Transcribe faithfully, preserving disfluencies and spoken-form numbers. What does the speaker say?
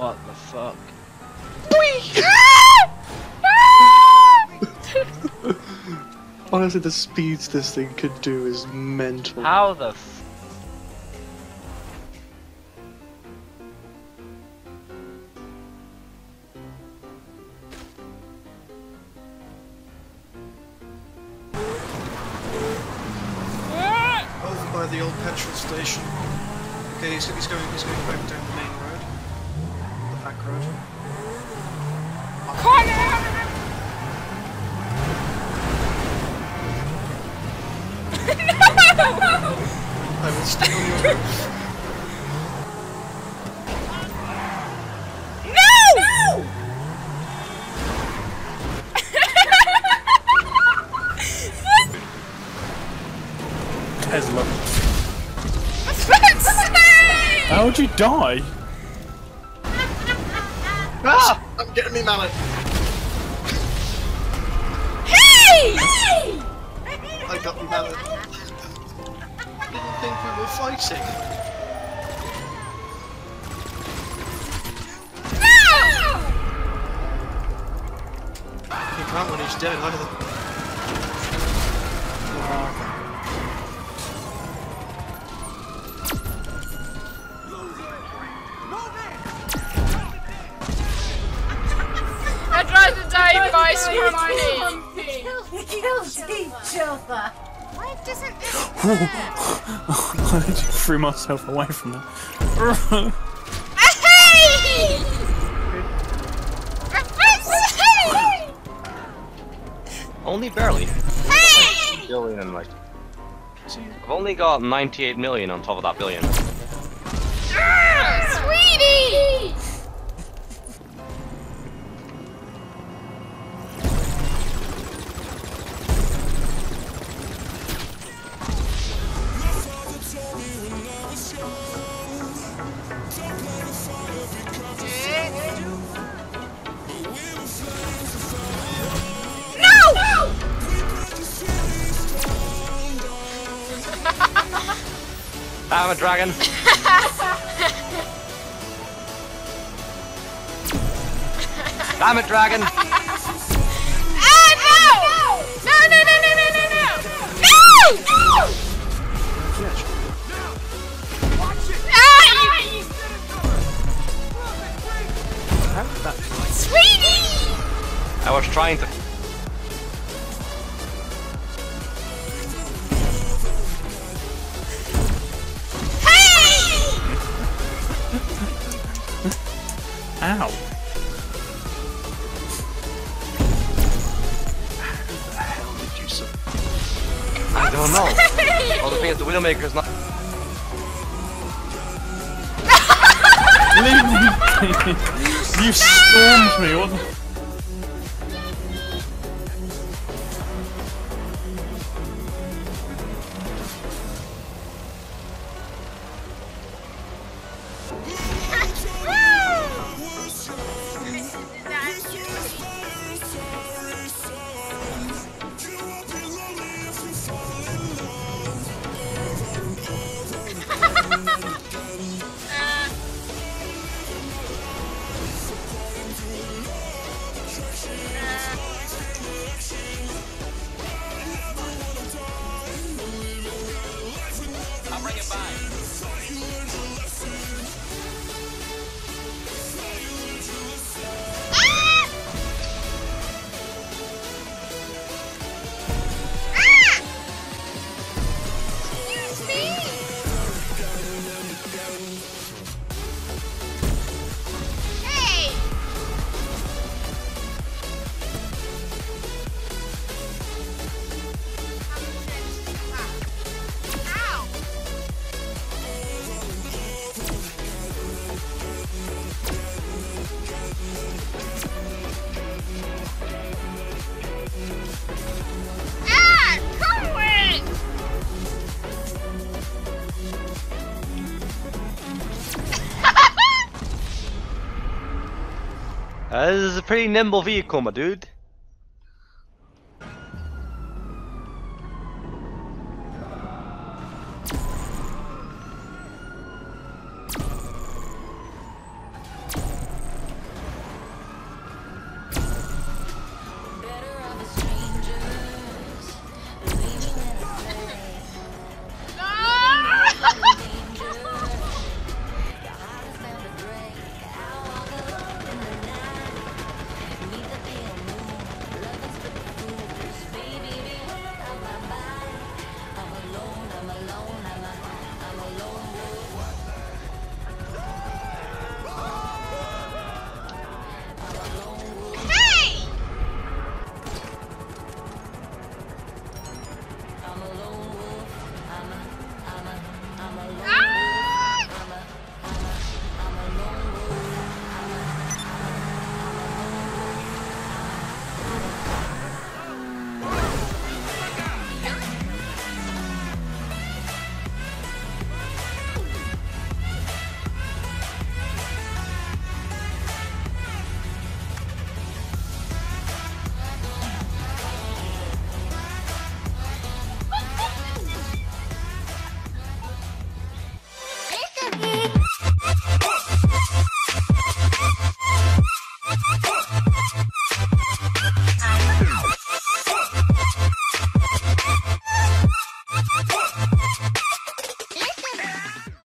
What the fuck? Honestly, the speeds this thing could do is mental. How the f Over by the old petrol station. Okay, he's, he's going. He's going back down the main road, the back road. I will stay on your roof. No! Tesla. How would you die? Ah! I'm getting me mallet. Hey! Hey! I got me mallet. Didn't think we were fighting. No! He can't when he's dead either. I'd rather die by scrumpy. Kills each other. Why doesn't this I just threw myself away from that. Hey! Only barely. Hey! Billion, like. I've only got ninety-eight million on top of that billion. Ah, sweetie! I'm a dragon. Damn it, dragon! Ah, no! No, no, no, no, no, no, no! No! Ah, you... Sweetie! I was trying to. Ow. I don't know. Well, the thing is, the Widowmaker's not. Leave me! You stormed me, what the... I'll bring it back. Uh, this is a pretty nimble vehicle, my dude.